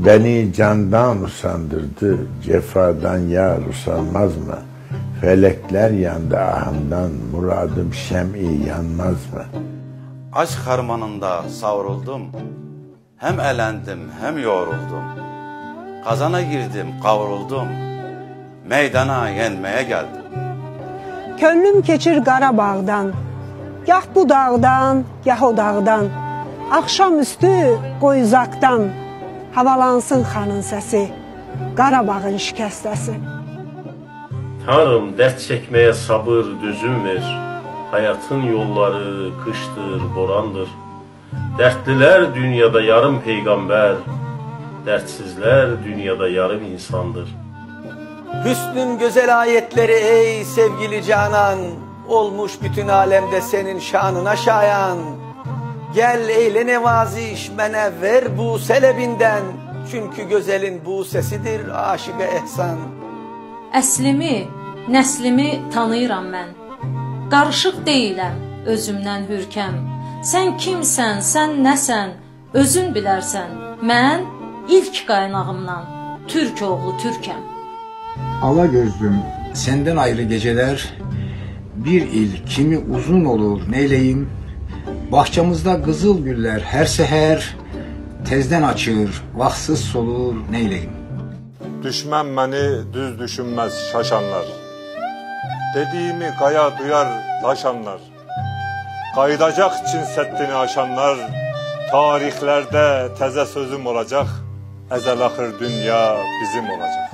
Beni candan usandırdı, cefadan yar usanmaz mı? Felekler yandı ahından, muradım şem'i yanmaz mı? Aşk harmanında savruldum, hem elendim hem yoruldum. Kazana girdim, kavruldum, meydana yenmeye geldim. Könlüm keçir Qarabağdan, gah bu dağdan, gah o dağdan. Akşamüstü qoyuzaqdan, havalansın xanın səsi, Qarabağın şikəstəsi. Tanrım, dert çekmeye sabır, düzüm ver. Hayatın yolları kıştır, borandır. Dertliler dünyada yarım peygamber, dertsizler dünyada yarım insandır. Hüsnün güzel ayetleri ey sevgili canan, olmuş bütün alemde senin şanına şayan. Gel eyle nevaziş mene ver bu selebinden, çünkü güzelin bu sesidir aşık-ı ehsan. Əslimi, nəslimi tanıyıram mən. Qarışıq deyiləm, özümdən hürkəm. Sən kimsən, sən nəsən, özün bilərsən. Mən ilk qaynağımdan Türk oğlu Türkəm. Ala gözlüm, senden ayrı geceler, bir il kimi uzun olur neyleyim? Bahçamızda kızıl güller her seher, tezden açır, vaxtsız solur neyleyim? Düşmən məni düz düşünmez şaşanlar, dediğimi qaya duyar taşanlar, qaydacaq Çin səddini aşanlar, tarihlerde təzə sözüm olacaq, əzəl axır dünya bizim olacaq.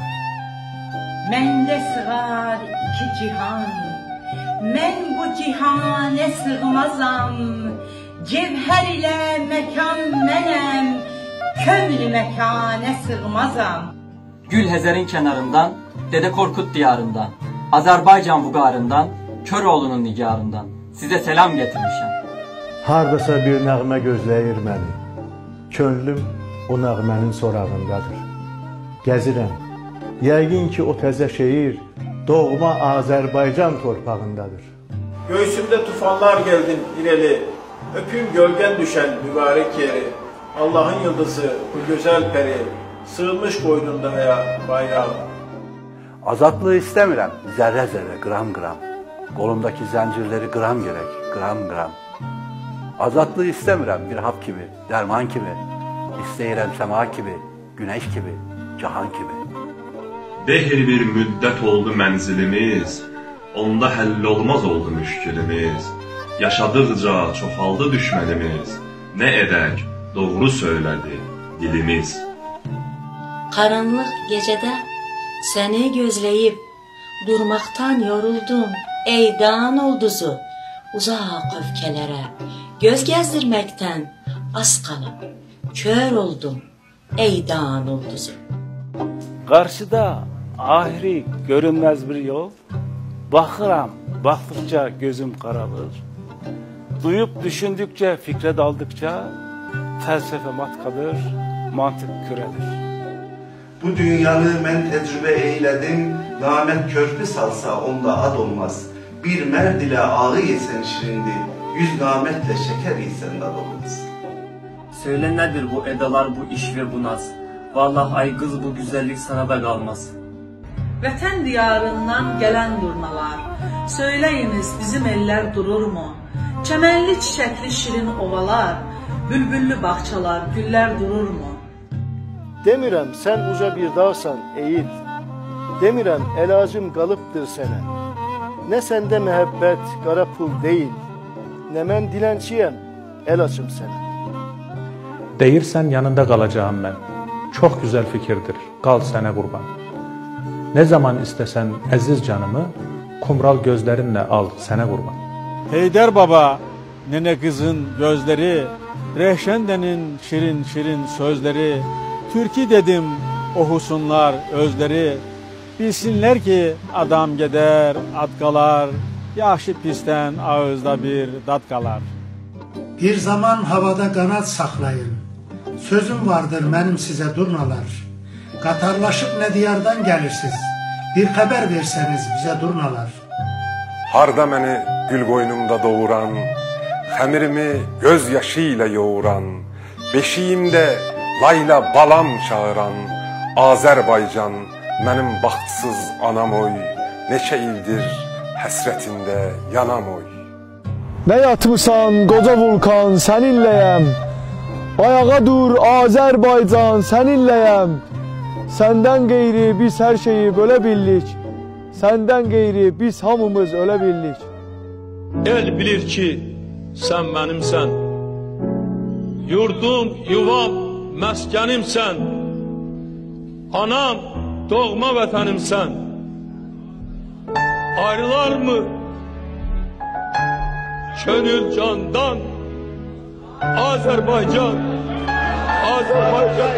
Məndə sığar iki cihan, mən bu cihane sığmazam, cevher ile mekan mənəm, könlü mekane sığmazam. Gülhəzərin kənarından, Dede Korkut diyarından, Azərbaycan vüqarından, Köroğlu'nun nigarından size selam getirmişəm. Hardasa bir nəğmə gözləyir məni, könlüm o nəğmənin sorağındadır. Gəzirəm, yəqin ki o təzə şehir doğma Azərbaycan torpağındadır. Göğsümde tufanlar geldin ireli, öpüm gölgen düşen mübarek yeri. Allah'ın yıldızı bu güzel peri, sığmış boynundaya bayrağım. Azatlığı istemirəm, zərrə zərrə, qram qram. Qolumdaki zəncirləri qram gerek, qram qram. Azatlığı istemirəm bir hap kimi, dərman kimi. İstəyirəm səma kimi, güneş kimi, cahan kimi. Behir bir müddət oldu mənzilimiz, onda həll olmaz oldu müşkilimiz. Yaşadıqca çoxaldı düşmənimiz, nə edək, doğru söylədi dilimiz. Karanlık gecede seni gözleyip durmaktan yoruldum ey dağın ulduzu. Uzak öfkelere göz gezdirmekten az kalıp kör oldum ey dağın ulduzu. Karşıda ahiri görünmez bir yol, bakıram baktıkça gözüm karalır. Duyup düşündükçe fikre daldıkça felsefe matkadır, mantık küredir. Bu dünyanı mən tecrübe eyledim, namət körpü salsa onda ad olmaz. Bir mərd ile ağı yesen şirindi, yüz namətle şeker yesen dad olmaz. Söyle nedir bu edalar, bu iş ve bu naz? Vallahi ay kız bu güzellik sana da kalmaz. Vətən diyarından gelen durnalar, söyleyiniz bizim eller durur mu? Çəmənli çiçəkli şirin ovalar, bülbüllü bahçalar, güller durur mu? Demirəm sen uca bir dağsan eğil, demirəm elacım qalıbdır sənə. Ne sende mehabbet qara pul değil, ne mən dilənçiyəm, el açım sənə. Deyirsən yanında qalacağım mən, çox güzel fikirdir, qal sənə qurban. Ne zaman istəsən əziz canımı, kumral gözlerinle al sənə qurban. Heydər baba, nene kızın gözleri, Rehşende'nin şirin şirin sözleri, Türkü dedim ohusunlar özleri, bilsinler ki adam gider at kalar, yaşı pisten ağızda bir dat kalar. Bir zaman havada kanat saklayın, sözüm vardır benim size durnalar. Qatarlaşıp ne diyardan gelirsiniz, bir haber verseniz bize durnalar. Harda məni gül qoynumda doğuran, xəmirimi göz yaşı ilə yoğuran, beşiyimdə layla balam çağıran Azərbaycan, mənim baxtsız anam oy, neçə ildir həsrətində yanam oy. Nə yatmısan qoca vulkan, səninləyəm. Ayağa dur Azərbaycan, səninləyəm. Səndən qeyri biz hər şeyi bölə bildik. Səndən qeyri biz hamımız ölə bildik. El bilir ki, sən mənimsən. Yurdum, yuvam, məskənimsən. Anam, doğma vətənimsən. Ayrılar mı könül candan? Azərbaycan, Azərbaycan.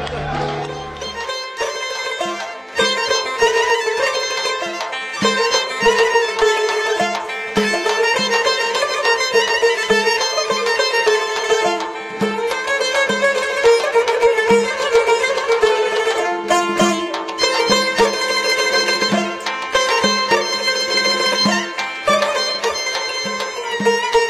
Thank you.